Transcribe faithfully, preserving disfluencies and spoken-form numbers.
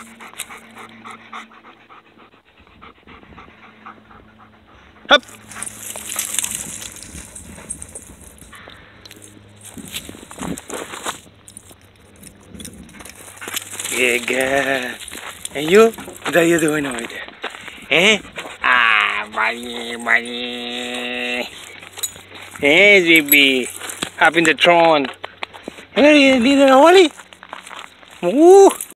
Hup. Yeah, good. And you? What are you doing over there? Eh? Ah, buddy, buddy. Hey, G B. Up in the throne. Hey, you need a Wally? Woo!